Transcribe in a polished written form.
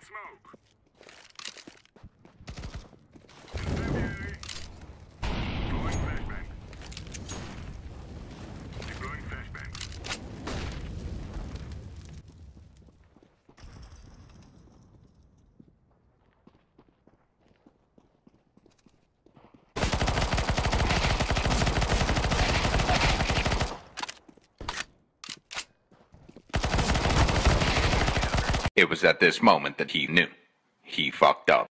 smoke. Incendiary. Deploying flashbang. Deploying flashbang. It was at this moment that he knew. He fucked up.